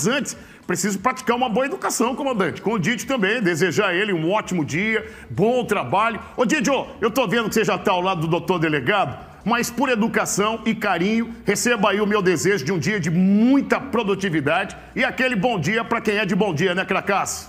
Mas antes, preciso praticar uma boa educação, comandante. Com o Didio também, desejar a ele um ótimo dia, bom trabalho. Ô, Didio, eu tô vendo que você já tá ao lado do doutor delegado, mas por educação e carinho, receba aí o meu desejo de um dia de muita produtividade e aquele bom dia para quem é de bom dia, né, Cracasso?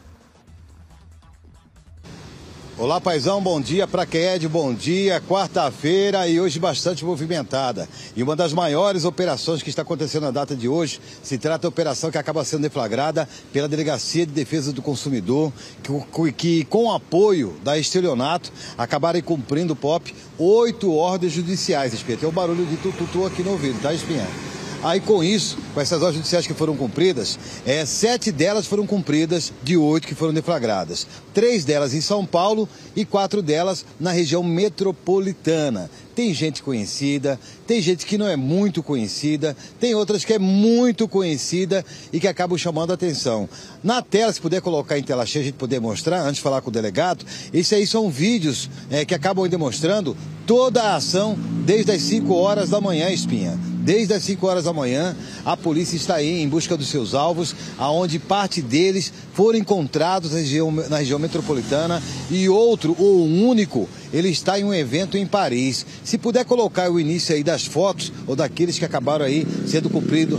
Olá, paizão, bom dia para quem é de bom dia, quarta-feira e hoje bastante movimentada. E uma das maiores operações que está acontecendo na data de hoje se trata da operação que acaba sendo deflagrada pela Delegacia de Defesa do Consumidor, que com o apoio da Estelionato acabaram cumprindo, Pop, 8 ordens judiciais. Espinha, tem um barulho de tututu aqui no ouvido, tá, Espinha? Aí com isso, com essas ordens judiciais que foram cumpridas, 7 delas foram cumpridas de 8 que foram deflagradas. 3 delas em São Paulo e 4 delas na região metropolitana. Tem gente conhecida, tem gente que não é muito conhecida, tem outras que é muito conhecida e que acabam chamando a atenção. Na tela, se puder colocar em tela cheia, a gente poder mostrar, antes de falar com o delegado, esses aí são vídeos que acabam demonstrando toda a ação desde as 5 horas da manhã, Espinha. Desde as 5 horas da manhã, a polícia está aí em busca dos seus alvos, aonde parte deles foram encontrados na região metropolitana e outro, ou um único, ele está em um evento em Paris. Se puder colocar o início aí das fotos ou daqueles que acabaram aí sendo cumprido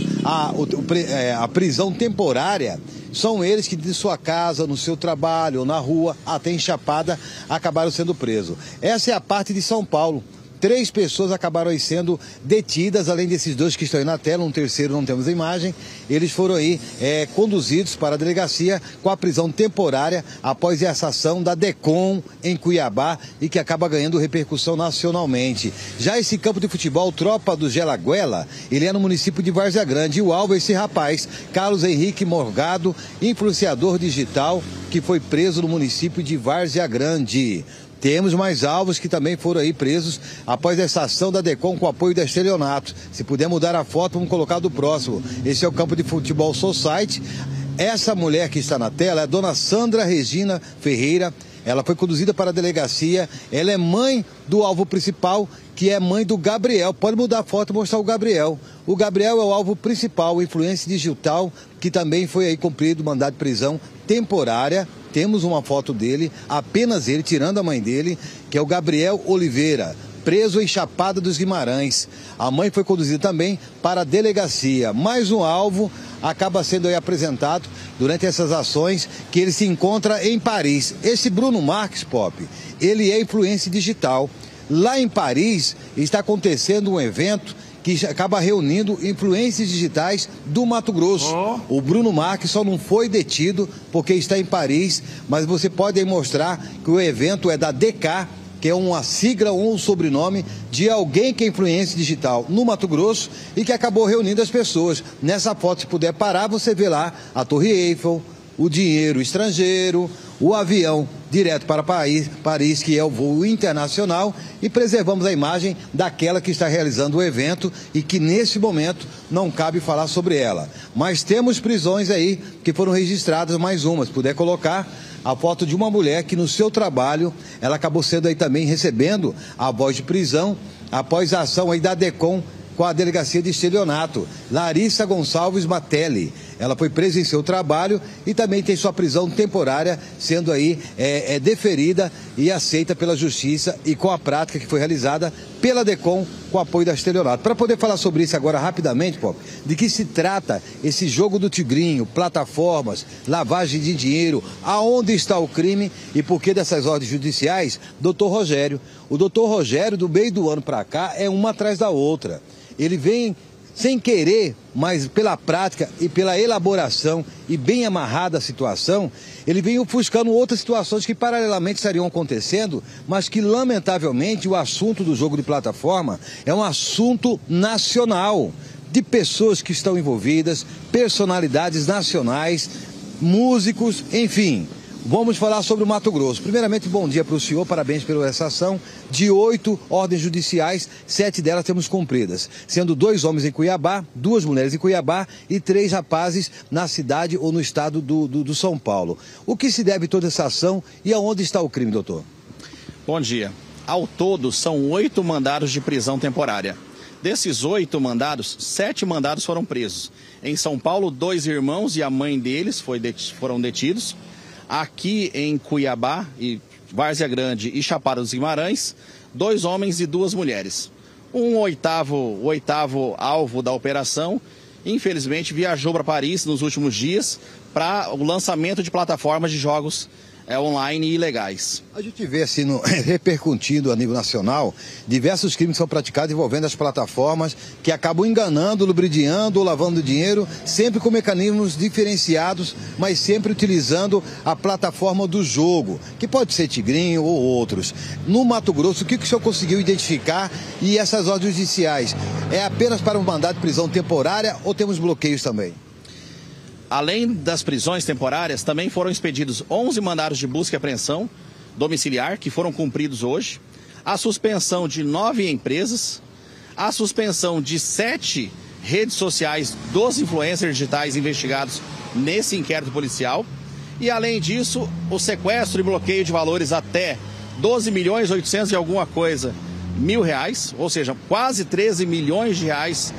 a prisão temporária, são eles que de sua casa, no seu trabalho ou na rua, até em Chapada, acabaram sendo presos. Essa é a parte de São Paulo. 3 pessoas acabaram aí sendo detidas, além desses 2 que estão aí na tela, um terceiro não temos a imagem. Eles foram aí conduzidos para a delegacia com a prisão temporária após essa ação da DECOM em Cuiabá e que acaba ganhando repercussão nacionalmente. Já esse campo de futebol, Tropa do Gelaguela, ele é no município de Várzea Grande e o alvo é esse rapaz, Carlos Henrique Morgado, influenciador digital, que foi preso no município de Várzea Grande. Temos mais alvos que também foram aí presos após essa ação da DECOM com o apoio da Estelionato. Se puder mudar a foto, vamos colocar do próximo. Esse é o campo de futebol Society. Essa mulher que está na tela é a dona Sandra Regina Ferreira. Ela foi conduzida para a delegacia. Ela é mãe do alvo principal, que é mãe do Gabriel. Pode mudar a foto e mostrar o Gabriel. O Gabriel é o alvo principal, o influência digital, que também foi aí cumprido mandado de prisão temporária. Temos uma foto dele, apenas ele, tirando a mãe dele, que é o Gabriel Oliveira, preso em Chapada dos Guimarães. A mãe foi conduzida também para a delegacia. Mais um alvo acaba sendo aí apresentado durante essas ações, que ele se encontra em Paris. Esse Bruno Marques, Pop, ele é influência digital. Lá em Paris está acontecendo um evento que acaba reunindo influências digitais do Mato Grosso. O Bruno Marques só não foi detido porque está em Paris, mas você pode aí mostrar que o evento é da DK, que é uma sigla ou um sobrenome de alguém que é influência digital no Mato Grosso e que acabou reunindo as pessoas. Nessa foto, se puder parar, você vê lá a Torre Eiffel, o dinheiro estrangeiro, o avião direto para Paris, que é o voo internacional, e preservamos a imagem daquela que está realizando o evento e que nesse momento não cabe falar sobre ela. Mas temos prisões aí que foram registradas, mais umas. Se puder colocar a foto de uma mulher que no seu trabalho, ela acabou sendo aí também recebendo a voz de prisão após a ação aí da DECOM com a delegacia de Estelionato, Larissa Gonçalves Matelli. Ela foi presa em seu trabalho e também tem sua prisão temporária sendo aí deferida e aceita pela justiça e com a prática que foi realizada pela DECOM com apoio da Estelionato. Para poder falar sobre isso agora rapidamente, Pop, de que se trata esse jogo do tigrinho, plataformas, lavagem de dinheiro, aonde está o crime e por que dessas ordens judiciais, doutor Rogério. O doutor Rogério, do meio do ano para cá, é uma atrás da outra. Ele vem sem querer, mas pela prática e pela elaboração e bem amarrada a situação, ele vem ofuscando outras situações que paralelamente estariam acontecendo, mas que lamentavelmente o assunto do jogo de plataforma é um assunto nacional, de pessoas que estão envolvidas, personalidades nacionais, músicos, enfim. Vamos falar sobre o Mato Grosso. Primeiramente, bom dia para o senhor, parabéns pela essa ação. De 8 ordens judiciais, 7 delas temos cumpridas, sendo 2 homens em Cuiabá, 2 mulheres em Cuiabá e 3 rapazes na cidade ou no estado do São Paulo. O que se deve toda essa ação e aonde está o crime, doutor? Bom dia. Ao todo, são 8 mandados de prisão temporária. Desses 8 mandados, 7 mandados foram presos. Em São Paulo, 2 irmãos e a mãe deles foram detidos. Aqui em Cuiabá, e Várzea Grande e Chapada dos Guimarães, 2 homens e 2 mulheres. O oitavo alvo da operação, infelizmente, viajou para Paris nos últimos dias para o lançamento de plataformas de jogos online ilegais. A gente vê assim, repercutindo a nível nacional, diversos crimes são praticados envolvendo as plataformas que acabam enganando, lubridiando ou lavando dinheiro, sempre com mecanismos diferenciados, mas sempre utilizando a plataforma do jogo, que pode ser Tigrinho ou outros. No Mato Grosso, o que o senhor conseguiu identificar e essas ordens judiciais? É apenas para um mandado de prisão temporária ou temos bloqueios também? Além das prisões temporárias, também foram expedidos 11 mandados de busca e apreensão domiciliar, que foram cumpridos hoje, a suspensão de 9 empresas, a suspensão de 7 redes sociais dos influencers digitais investigados nesse inquérito policial, e além disso, o sequestro e bloqueio de valores até 12.800.000 e alguma coisa mil reais, ou seja, quase 13 milhões de reais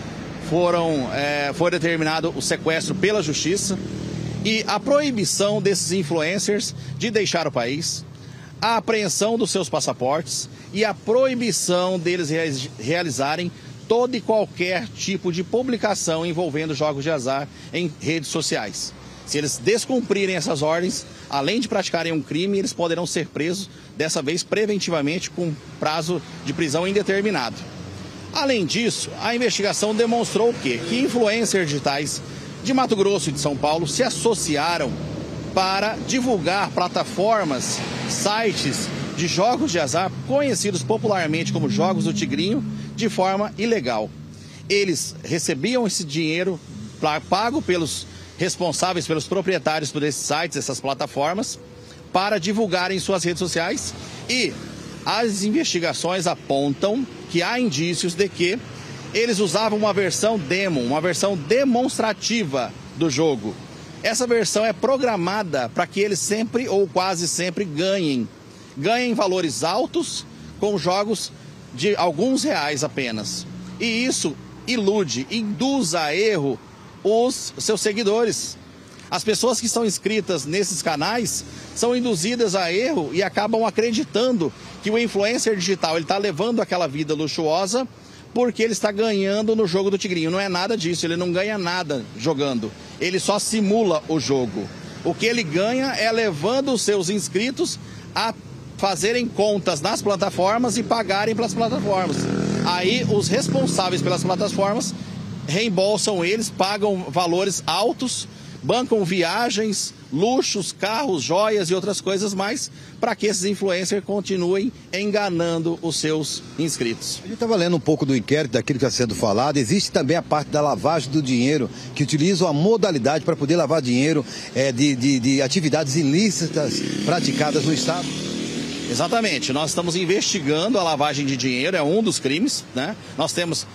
foi determinado o sequestro pela justiça, e a proibição desses influencers de deixar o país, a apreensão dos seus passaportes e a proibição deles realizarem todo e qualquer tipo de publicação envolvendo jogos de azar em redes sociais. Se eles descumprirem essas ordens, além de praticarem um crime, eles poderão ser presos, dessa vez preventivamente, com prazo de prisão indeterminado. Além disso, a investigação demonstrou o quê? Que influencers digitais de Mato Grosso e de São Paulo se associaram para divulgar plataformas, sites de jogos de azar, conhecidos popularmente como jogos do Tigrinho, de forma ilegal. Eles recebiam esse dinheiro pago pelos responsáveis, pelos proprietários desses sites, dessas plataformas, para divulgarem suas redes sociais, e as investigações apontam que há indícios de que eles usavam uma versão demo, uma versão demonstrativa do jogo. Essa versão é programada para que eles sempre ou quase sempre ganhem valores altos com jogos de alguns reais apenas. E isso induz a erro os seus seguidores. As pessoas que estão inscritas nesses canais são induzidas a erro e acabam acreditando que o influencer digital está levando aquela vida luxuosa porque ele está ganhando no jogo do Tigrinho. Não é nada disso, ele não ganha nada jogando. Ele só simula o jogo. O que ele ganha é levando os seus inscritos a fazerem contas nas plataformas e pagarem pelas plataformas. Aí os responsáveis pelas plataformas reembolsam eles, pagam valores altos, bancam viagens, luxos, carros, joias e outras coisas mais, para que esses influencers continuem enganando os seus inscritos. A gente estava lendo um pouco do inquérito, daquilo que está sendo falado. Existe também a parte da lavagem do dinheiro, que utilizam a modalidade para poder lavar dinheiro de atividades ilícitas praticadas no Estado? Exatamente. Nós estamos investigando a lavagem de dinheiro, é um dos crimes, né? Nós temos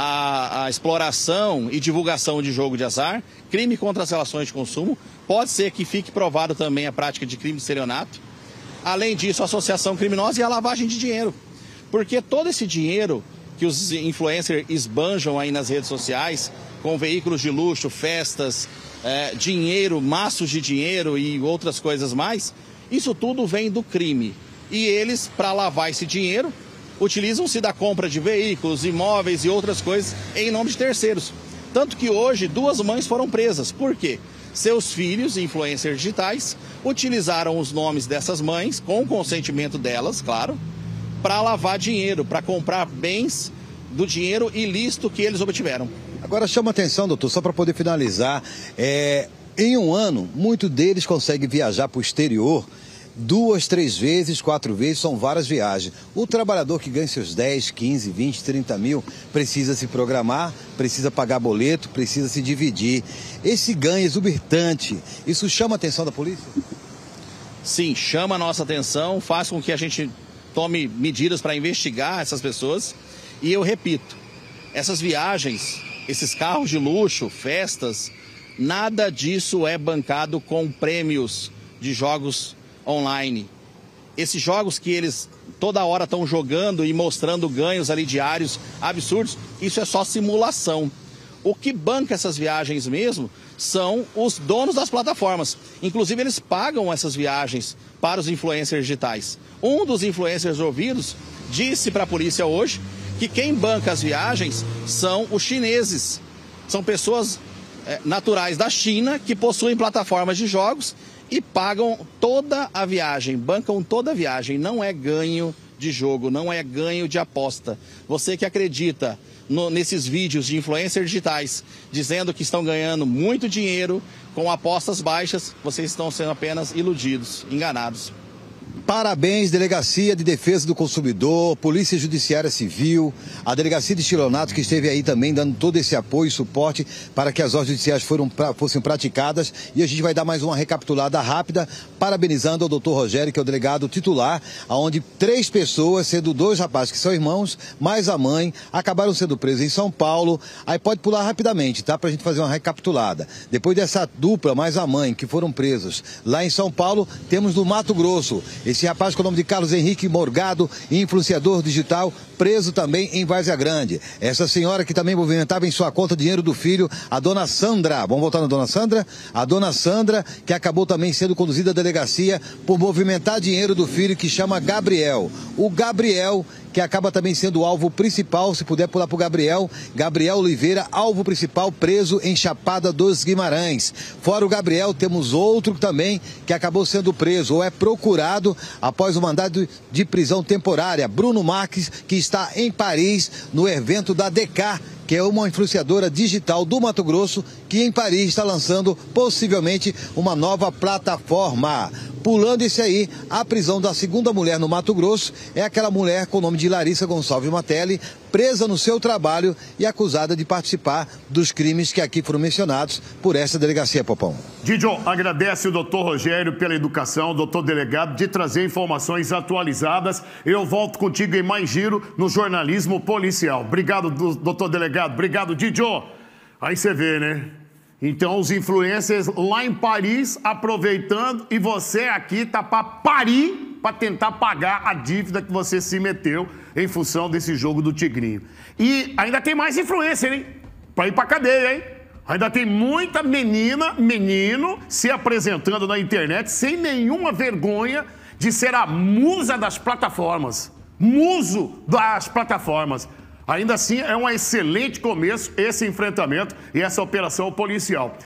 a exploração e divulgação de jogo de azar, crime contra as relações de consumo, pode ser que fique provado também a prática de crime de estelionato. Além disso, a associação criminosa e a lavagem de dinheiro. Porque todo esse dinheiro que os influencers esbanjam aí nas redes sociais, com veículos de luxo, festas, dinheiro, maços de dinheiro e outras coisas mais, isso tudo vem do crime. E eles, para lavar esse dinheiro, utilizam-se da compra de veículos, imóveis e outras coisas em nome de terceiros. Tanto que hoje 2 mães foram presas. Por quê? Seus filhos, influencers digitais, utilizaram os nomes dessas mães, com consentimento delas, claro, para lavar dinheiro, para comprar bens do dinheiro ilícito que eles obtiveram. Agora chama atenção, doutor, só para poder finalizar, em um ano, muitos deles conseguem viajar para o exterior 2, 3 vezes, 4 vezes, são várias viagens. O trabalhador que ganha seus 10, 15, 20, 30 mil precisa se programar, precisa pagar boleto, precisa se dividir. Esse ganho exorbitante, isso chama a atenção da polícia? Sim, chama a nossa atenção, faz com que a gente tome medidas para investigar essas pessoas. E eu repito, essas viagens, esses carros de luxo, festas, nada disso é bancado com prêmios de jogos online. Esses jogos que eles toda hora estão jogando e mostrando ganhos ali diários absurdos. Isso é só simulação. O que banca essas viagens mesmo são os donos das plataformas. Inclusive, eles pagam essas viagens para os influencers digitais. Um dos influencers ouvidos disse para a polícia hoje que quem banca as viagens são os chineses. São pessoas naturais da China que possuem plataformas de jogos e pagam toda a viagem, bancam toda a viagem. Não é ganho de jogo, não é ganho de aposta. Você que acredita nesses vídeos de influencers digitais dizendo que estão ganhando muito dinheiro com apostas baixas, vocês estão sendo apenas iludidos, enganados. Parabéns, Delegacia de Defesa do Consumidor, Polícia Judiciária Civil, a Delegacia de Estelionato, que esteve aí também dando todo esse apoio e suporte para que as ordens judiciais fossem praticadas. E a gente vai dar mais uma recapitulada rápida, parabenizando o doutor Rogério, que é o delegado titular, onde 3 pessoas, sendo 2 rapazes que são irmãos, mais a mãe, acabaram sendo presos em São Paulo. Aí pode pular rapidamente, tá? Pra gente fazer uma recapitulada. Depois dessa dupla, mais a mãe, que foram presos lá em São Paulo, temos no Mato Grosso esse rapaz com o nome de Carlos Henrique Morgado, influenciador digital, preso também em Várzea Grande. Essa senhora que também movimentava em sua conta dinheiro do filho, a dona Sandra. Vamos voltar na dona Sandra? A dona Sandra, que acabou também sendo conduzida à delegacia por movimentar dinheiro do filho, que chama Gabriel. O Gabriel, que acaba também sendo o alvo principal, se puder pular para o Gabriel. Gabriel Oliveira, alvo principal, preso em Chapada dos Guimarães. Fora o Gabriel, temos outro também que acabou sendo preso ou é procurado após o mandado de prisão temporária. Bruno Marques, que está em Paris no evento da DK, que é uma influenciadora digital do Mato Grosso, que em Paris está lançando possivelmente uma nova plataforma. Pulando esse aí, a prisão da segunda mulher no Mato Grosso é aquela mulher com o nome de Larissa Gonçalves Matelli, presa no seu trabalho e acusada de participar dos crimes que aqui foram mencionados por essa delegacia, Popão. Didio, agradece o doutor Rogério pela educação, doutor delegado, de trazer informações atualizadas. Eu volto contigo em mais giro no jornalismo policial. Obrigado, doutor delegado. Obrigado, Didio. Aí você vê, né? Então, os influencers lá em Paris aproveitando e você aqui tá para parir para tentar pagar a dívida que você se meteu em função desse jogo do Tigrinho. E ainda tem mais influencer, hein? Para ir para cadeia, hein? Ainda tem muita menino se apresentando na internet sem nenhuma vergonha de ser a musa das plataformas. Muso das plataformas. Ainda assim, é um excelente começo esse enfrentamento e essa operação policial.